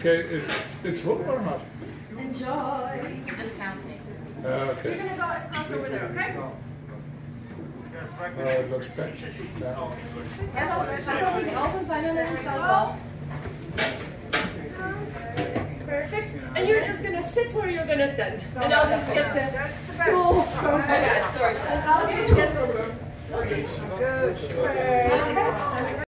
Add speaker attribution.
Speaker 1: Okay, it's full or not?
Speaker 2: Enjoy. Just counting.
Speaker 1: Okay.
Speaker 2: You're gonna go across over there, okay?
Speaker 1: It looks better.
Speaker 2: Ja, pass auf die Außenbeine ins Bauch. Perfect. And you're just gonna sit where you're gonna stand. And I'll just get the stool from my sorry. And I'll just get the room. Good. Perfect.